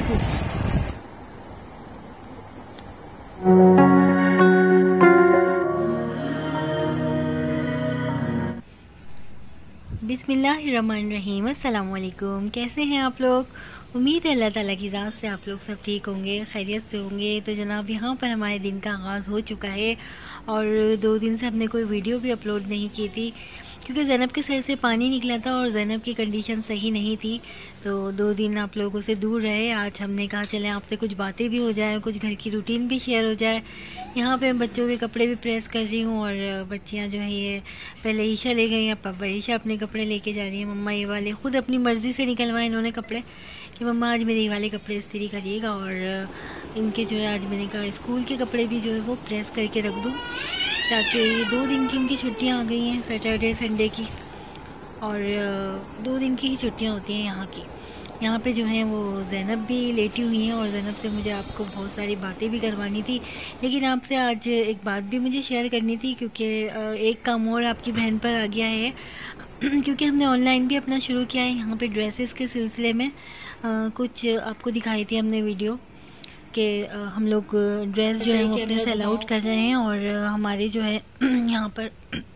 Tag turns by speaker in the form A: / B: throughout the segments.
A: बिस्मिल्लाहिर्रहमानिर्रहीम। अस्सलाम वालेकुम। कैसे हैं आप लोग? उम्मीद है अल्लाह ताला की ज़ात से आप लोग सब ठीक होंगे, खैरियत से होंगे। तो जनाब यहाँ पर हमारे दिन का आगाज़ हो चुका है और 2 दिन से हमने कोई वीडियो भी अपलोड नहीं की थी क्योंकि ज़ैनब के सर से पानी निकला था और ज़ैनब की कंडीशन सही नहीं थी। तो 2 दिन आप लोगों से दूर रहे। आज हमने कहा चलें आपसे कुछ बातें भी हो जाएं, कुछ घर की रूटीन भी शेयर हो जाए। यहाँ पे बच्चों के कपड़े भी प्रेस कर रही हूँ और बच्चियाँ जो है ये पहले ईशा ले गई, अब पापा ईशा अपने कपड़े लेके जा रही है। मम्मा ये वाले ख़ुद अपनी मर्ज़ी से निकलवाए इन्होंने कपड़े कि मम्मा आज मेरे ये वाले कपड़े इस्त्री करिएगा। और इनके जो है आज मैंने कहा स्कूल के कपड़े भी जो है वो प्रेस करके रख दूँ ताकि ये 2 दिन की इनकी छुट्टियाँ आ गई हैं, सैटरडे संडे की, और 2 दिन की ही छुट्टियाँ होती हैं यहाँ की। यहाँ पे जो है वो ज़ैनब भी लेटी हुई हैं और ज़ैनब से मुझे आपको बहुत सारी बातें भी करवानी थी, लेकिन आपसे आज एक बात भी मुझे शेयर करनी थी क्योंकि एक काम और आपकी बहन पर आ गया है क्योंकि हमने ऑनलाइन भी अपना शुरू किया है यहाँ पे ड्रेसेस के सिलसिले में। कुछ आपको दिखाई थी हमने वीडियो कि हम लोग ड्रेस जो है वो अपने सेल आउट कर रहे हैं और हमारे जो है यहाँ पर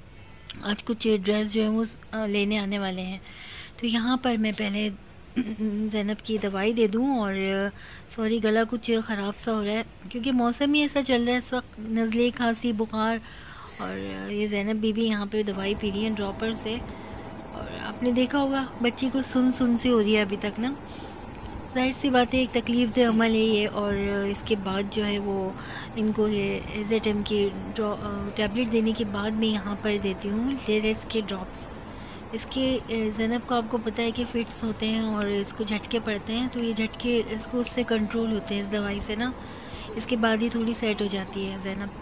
A: आज कुछ ड्रेस जो है वो लेने आने वाले हैं। तो यहाँ पर मैं पहले ज़ैनब की दवाई दे दूँ और सॉरी गला कुछ ख़राब सा हो रहा है क्योंकि मौसम ही ऐसा चल रहा है इस वक्त, नज़ले खांसी बुखार। और ये ज़ैनब बीबी यहाँ पे दवाई पी रही है ड्रॉपर से और आपने देखा होगा बच्ची को सुन सी हो रही है अभी तक ना। ज़ाहिर सी बात है एक तकलीफ़ दे अमल है ये। और इसके बाद जो है वो इनको ये एज़ेटम की टैबलेट देने के बाद मैं यहाँ पर देती हूँ लेरेस के ड्रॉप्स। इसके ज़ैनब को आपको पता है कि फिट्स होते हैं और इसको झटके पड़ते हैं, तो ये झटके इसको उससे कंट्रोल होते हैं इस दवाई से ना। इसके बाद ही थोड़ी सेट हो जाती है ज़ैनब।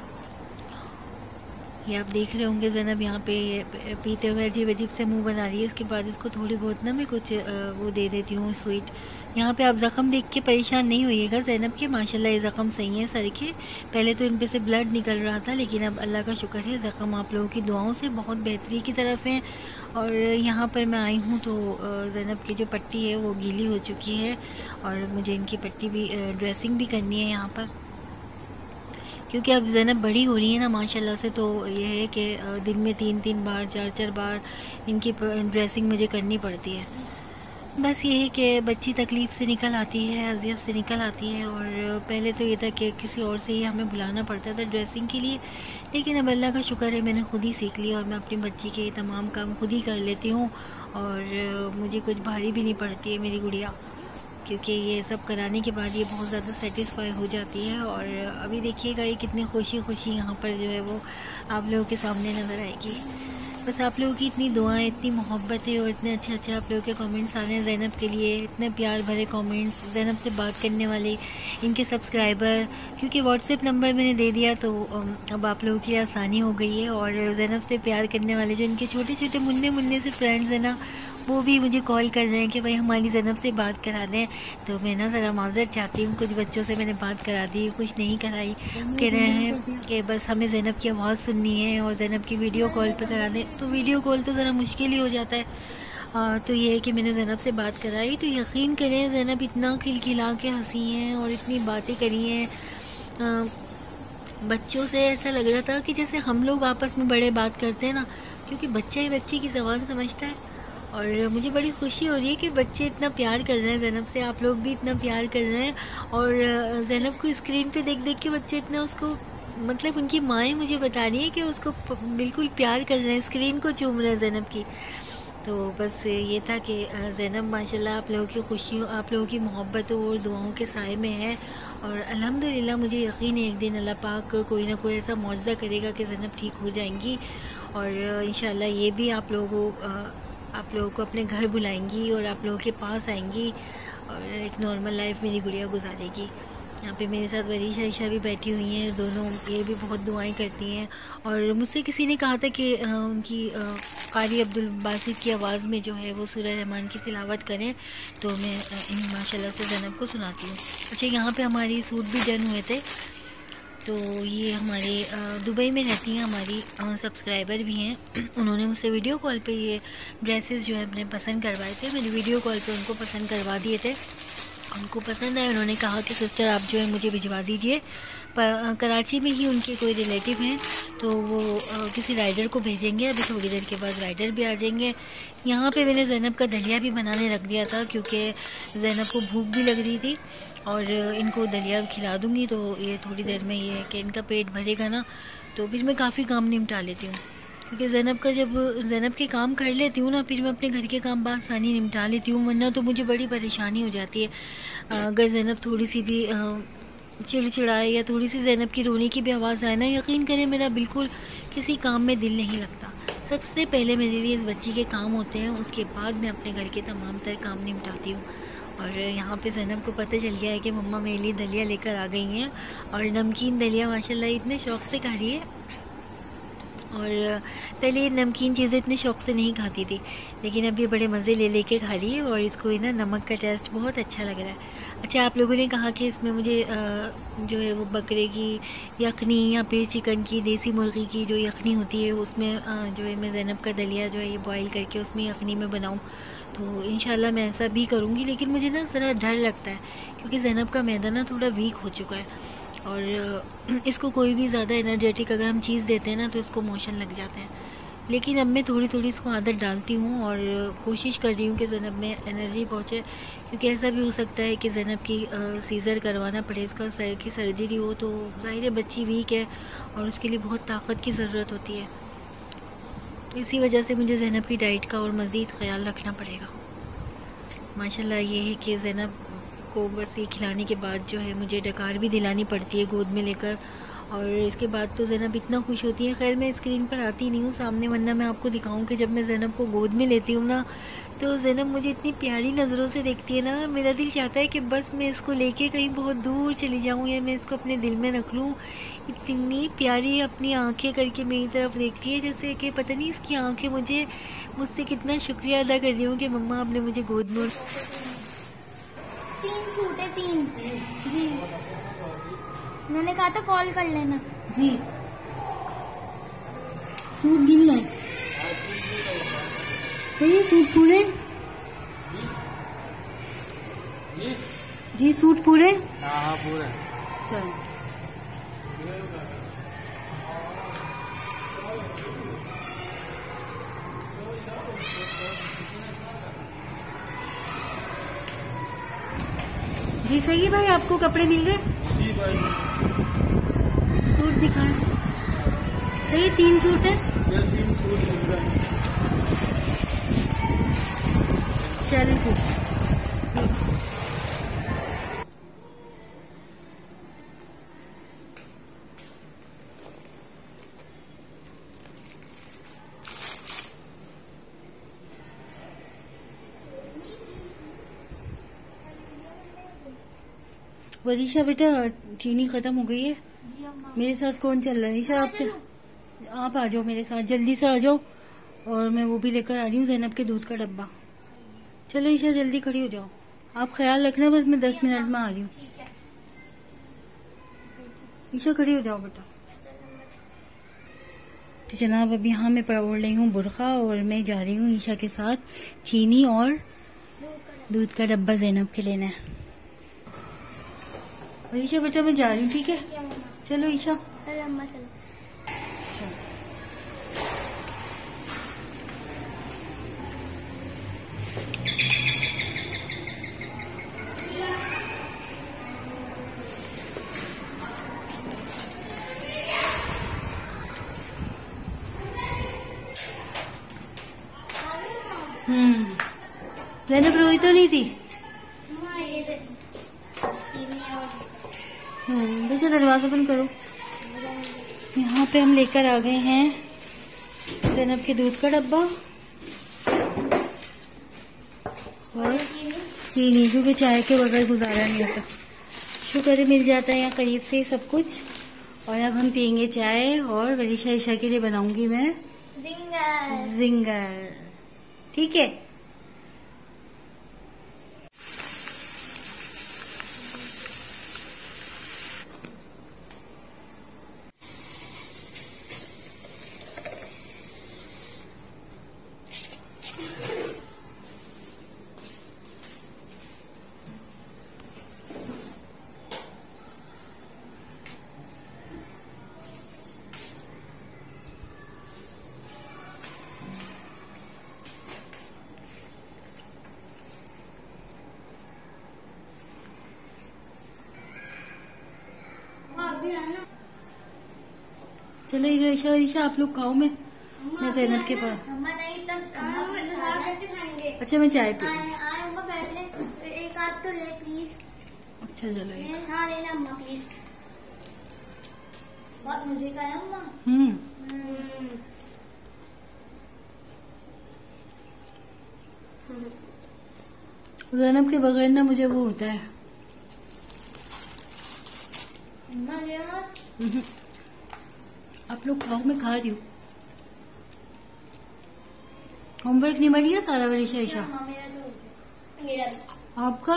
A: ये आप देख रहे होंगे ज़ैनब यहाँ पे पीते हुए अजीब अजीब से मुंह बना रही है। इसके बाद इसको थोड़ी बहुत ना मैं कुछ वो दे देती हूँ स्वीट। यहाँ पे आप ज़ख़म देख के परेशान नहीं होइएगा ज़ैनब के, माशाल्लाह ये ज़ख़म सही है सर के। पहले तो इन पे से ब्लड निकल रहा था लेकिन अब अल्लाह का शुक्र है ज़ख़म आप लोगों की दुआओं से बहुत बेहतरी की तरफ है। और यहाँ पर मैं आई हूँ तो ज़ैनब की जो पट्टी है वो गीली हो चुकी है और मुझे इनकी पट्टी भी ड्रेसिंग भी करनी है यहाँ पर क्योंकि अब ज़ैनब बड़ी हो रही है ना माशाल्लाह से। तो ये है कि दिन में 3 बार 4 बार इनकी ड्रेसिंग मुझे करनी पड़ती है। बस ये है कि बच्ची तकलीफ़ से निकल आती है, अज़ियत से निकल आती है। और पहले तो ये था कि किसी और से ही हमें बुलाना पड़ता था ड्रेसिंग के लिए, लेकिन अब अल्लाह का शुक्र है मैंने ख़ुद ही सीख लिया और मैं अपनी बच्ची के तमाम काम खुद ही कर लेती हूँ और मुझे कुछ भारी भी नहीं पड़ती है मेरी गुड़िया, क्योंकि ये सब कराने के बाद ये बहुत ज़्यादा सेटिस्फाई हो जाती है। और अभी देखिएगा ये कितनी खुशी यहाँ पर जो है वो आप लोगों के सामने नज़र आएगी। बस आप लोगों की इतनी दुआएं, इतनी मोहब्बत है और इतने अच्छे आप लोगों के कमेंट्स आ रहे हैं ज़ैनब के लिए, इतने प्यार भरे कमेंट्स। ज़ैनब से बात करने वाले इनके सब्सक्राइबर, क्योंकि व्हाट्सएप नंबर मैंने दे दिया तो अब आप लोगों की आसानी हो गई है। और ज़ैनब से प्यार करने वाले जो इनके छोटे छोटे मुन्ने से फ्रेंड्स हैं ना, वो भी मुझे कॉल कर रहे हैं कि भाई हमारी ज़ैनब से बात करा दें। तो मैं ना ज़रा माज़रत चाहती हूँ, कुछ बच्चों से मैंने बात करा दी, कुछ नहीं कराई। कह रहे हैं कि बस हमें ज़ैनब की आवाज़ सुननी है और ज़ैनब की वीडियो कॉल पे करा दें। तो वीडियो कॉल तो ज़रा मुश्किल ही हो जाता है। तो ये है कि मैंने ज़ैनब से बात कराई तो यकीन करें ज़ैनब इतना खिलखिला के हंसी हैं और इतनी बातें करी हैं। बच्चों से ऐसा लग रहा था कि जैसे हम लोग आपस में बड़े बात करते हैं ना, क्योंकि बच्चा ही बच्चे की ज़बान समझता है। और मुझे बड़ी खुशी हो रही है कि बच्चे इतना प्यार कर रहे हैं ज़ैनब से, आप लोग भी इतना प्यार कर रहे हैं। और ज़ैनब को स्क्रीन पे देख के बच्चे इतना उसको, मतलब उनकी माएँ मुझे बता रही है कि उसको बिल्कुल प्यार कर रहे हैं, स्क्रीन को चूम रहे हैं ज़ैनब की। तो बस ये था कि ज़ैनब माशाल्लाह आप लोगों की खुशियों, आप लोगों की मोहब्बतों और दुआओं के साए में है। और अल्हम्दुलिल्लाह मुझे यकीन है एक दिन अल्लाह पाक कोई ना कोई ऐसा मौजज़ा करेगा कि ज़ैनब ठीक हो जाएंगी और इंशाल्लाह ये भी आप लोगों को अपने घर बुलाएंगी और आप लोगों के पास आएंगी और एक नॉर्मल लाइफ मेरी गुड़िया गुजारेगी। यहाँ पे मेरे साथ वरीशा ईशा भी बैठी हुई हैं दोनों, ये भी बहुत दुआएं करती हैं। और मुझसे किसी ने कहा था कि उनकी कारी अब्दुल बासित की आवाज़ में जो है वो सूरह रहमान की तिलावत करें, तो मैं माशाल्लाह से ज़ैनब को सुनाती हूँ। अच्छा, यहाँ पे हमारी सूट भी डन हुए थे। तो ये हमारे दुबई में रहती हैं हमारी सब्सक्राइबर भी हैं। उन्होंने मुझसे वीडियो कॉल पे ये ड्रेसेस जो है अपने पसंद करवाए थे, मैंने वीडियो कॉल पे उनको पसंद करवा दिए थे। उनको पसंद है। उन्होंने कहा कि सिस्टर आप जो है मुझे भिजवा दीजिए, पर कराची में ही उनके कोई रिलेटिव हैं, तो वो किसी राइडर को भेजेंगे। अभी थोड़ी देर के बाद राइडर भी आ जाएंगे। यहाँ पे मैंने ज़ैनब का दलिया भी बनाने रख दिया था, क्योंकि ज़ैनब को भूख भी लग रही थी और इनको दलिया खिला दूँगी तो ये थोड़ी देर में ये कि इनका पेट भरेगा ना, तो फिर मैं काफ़ी काम निपटा लेती हूँ। क्योंकि जब ज़ैनब के काम कर लेती हूँ ना, फिर मैं अपने घर के काम बआसानी निपटा लेती हूँ, वरना तो मुझे बड़ी परेशानी हो जाती है। अगर ज़ैनब थोड़ी सी भी चिड़चिड़ाए या थोड़ी सी ज़ैनब की रोने की भी आवाज़ आए ना, यकीन करें मेरा बिल्कुल किसी काम में दिल नहीं लगता। सबसे पहले मेरे लिए इस बच्ची के काम होते हैं, उसके बाद मैं अपने घर के तमाम तर काम निपटाती हूँ। और यहाँ पे ज़ैनब को पता चल गया है कि मम्मा मेरे लिए दलिया लेकर आ गई हैं, और नमकीन दलिया माशाल्लाह इतने शौक़ से खा रही है। और पहले ये नमकीन चीज़ें इतने शौक़ से नहीं खाती थी, लेकिन अब ये बड़े मज़े ले लेके खा रही है और इसको ना नमक का टेस्ट बहुत अच्छा लग रहा है। अच्छा, आप लोगों ने कहा कि इसमें मुझे जो है वो बकरे की यखनी या फिर चिकन की, देसी मुर्गी की जो यखनी होती है उसमें जो है मैं ज़ैनब का दलिया जो है ये बॉईल करके उसमें यखनी में बनाऊँ, तो इंशाल्लाह मैं ऐसा भी करूँगी। लेकिन मुझे ना ज़रा डर लगता है, क्योंकि ज़ैनब का मैदा ना थोड़ा वीक हो चुका है, और इसको कोई भी ज़्यादा एनर्जेटिक अगर हम चीज़ देते हैं ना तो इसको मोशन लग जाते हैं। लेकिन अब मैं थोड़ी थोड़ी इसको आदत डालती हूँ और कोशिश कर रही हूँ कि ज़ैनब में एनर्जी पहुँचे, क्योंकि ऐसा भी हो सकता है कि ज़ैनब की सीज़र करवाना पड़े, इसका सर की सर्जरी हो, तो ज़ाहिर है बच्ची वीक है और उसके लिए बहुत ताकत की ज़रूरत होती है। तो इसी वजह से मुझे ज़ैनब की डाइट का और मज़ीद ख्याल रखना पड़ेगा। माशाल्लाह ये है कि ज़ैनब को बस ये खिलाने के बाद जो है मुझे डकार भी दिलानी पड़ती है गोद में लेकर, और इसके बाद तो ज़ैनब इतना खुश होती है। खैर मैं स्क्रीन पर आती नहीं हूँ सामने, वरना मैं आपको दिखाऊँ कि जब मैं ज़ैनब को गोद में लेती हूँ ना, तो ज़ैनब मुझे इतनी प्यारी नज़रों से देखती है ना, मेरा दिल चाहता है कि बस मैं इसको लेके कहीं बहुत दूर चली जाऊँ या मैं इसको अपने दिल में रख लूँ। इतनी प्यारी अपनी आंखें करके मेरी तरफ देखती है, जैसे कि पता नहीं इसकी आंखें मुझसे कितना शुक्रिया अदा कर रही हूँ कि मम्मा आपने मुझे गोद में।
B: 3 सूट है, 3 जी। उन्होंने कहा था कॉल कर लेना
A: जी। सूट गिन लाए, सही है सूट पूरे जी, सूट पूरे।
C: हाँ पूरे।
A: चलो जी, सही है भाई, आपको कपड़े मिल गए।
C: जी भाई,
A: सूट दिखाएं। सही 3 सूट है।
C: ये 3 सूट मिल गए।
A: चलिए ठीक। वरीशा बेटा, चीनी खत्म हो गई है।
B: जी अम्मा।
A: मेरे साथ कौन चल रहा है? ईशा आपसे, आप आ जाओ मेरे साथ, जल्दी से आ जाओ, और मैं वो भी लेकर आ रही हूँ ज़ैनब के दूध का डब्बा। चलो ईशा जल्दी खड़ी हो जाओ, आप ख्याल रखना, बस मैं 10 मिनट में आ रही हूँ।
B: ठीक है।
A: ईशा खड़ी हो जाओ बेटा। तो जनाब अभी यहाँ मैं ओढ़ रही हूँ बुरखा और मैं जा रही हूँ ईशा के साथ चीनी और दूध का डब्बा ज़ैनब के लेना है। और ईशा बेटा मैं जा रही हूँ, ठीक है?
B: क्या मम्मा?
A: चलो ईशा।
B: अरे अम्मा चलो।
A: ज़ैनब रोई तो नहीं थी?
B: अम्मा ये दे।
A: बेटा दरवाजा बंद करो। यहाँ पे हम लेकर आ गए हैं ज़ैनब के दूध का डब्बा और चीनी, क्योंकि चाय के बगैर गुजारा नहीं होता। शुक्र है मिल जाता है यहाँ करीब से ही सब कुछ। और अब हम पियेंगे चाय, और वरीशा ईशा के लिए बनाऊंगी मैं जिंगर। ठीक है? चलो ईशा ईशा आप लोग खाओ, मैं जैनब के पास।
B: अम्मा नहीं खाएंगे।
A: अच्छा मैं चाय पी।
B: अम्मा बैठे, एक आध तो ले प्लीज।
A: अच्छा चलो
B: हाँ लेना अम्मा प्लीज, बहुत मजे का है अम्मा।
A: जैनब के बगैर ना मुझे वो होता है।
B: अम्मा ले आओ।
A: आप लोग खाओ, मैं खा रही हूँ। होमवर्क निबट गया सारा वरीशा ईशा?
B: मेरा
A: आपका?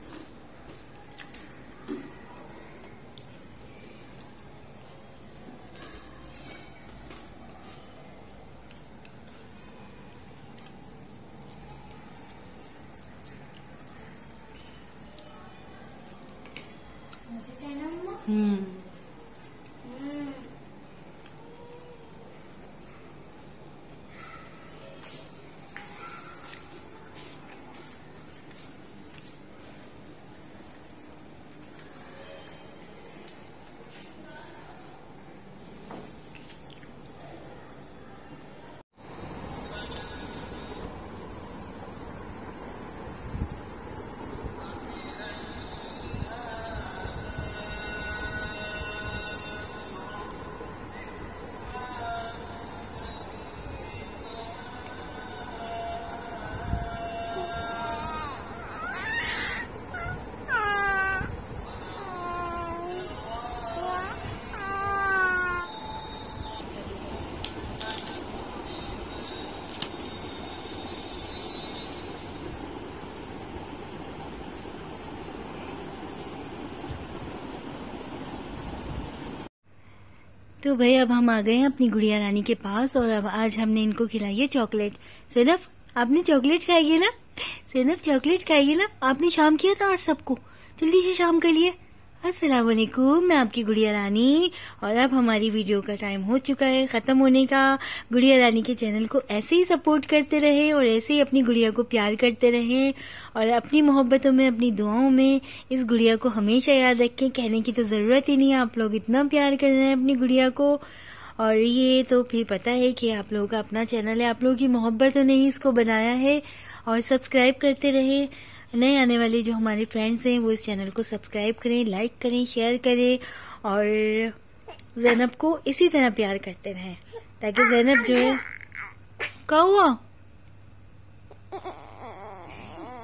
A: तो भाई अब हम आ गए हैं अपनी गुड़िया रानी के पास, और अब आज हमने इनको खिलाई है चॉकलेट। सैनब आपने चॉकलेट खाई है ना? सैनब चॉकलेट खाई है ना? आपने शाम किया था आज सबको, जल्दी से शाम कर लिए। अस्सलाम वालेकुम, मैं आपकी गुड़िया रानी, और अब हमारी वीडियो का टाइम हो चुका है खत्म होने का। गुड़िया रानी के चैनल को ऐसे ही सपोर्ट करते रहे और ऐसे ही अपनी गुड़िया को प्यार करते रहे, और अपनी मोहब्बतों में, अपनी दुआओं में इस गुड़िया को हमेशा याद रखें। कहने की तो जरूरत ही नहीं है, आप लोग इतना प्यार कर रहे हैं अपनी गुड़िया को, और ये तो फिर पता है कि आप लोगों का अपना चैनल है, आप लोगों की मोहब्बतों ने ही इसको बनाया है। और सब्सक्राइब करते रहे, नए आने वाले जो हमारे फ्रेंड्स हैं वो इस चैनल को सब्सक्राइब करें, लाइक करें, शेयर करें, और जैनब को इसी तरह प्यार करते रहें, ताकि जैनब जो है क्या हुआ?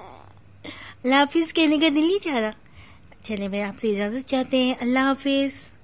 A: अल्लाह हाफिज कहने का दिल नहीं चाह रहा। चले भाई आपसे इजाजत चाहते हैं, अल्लाह हाफिज।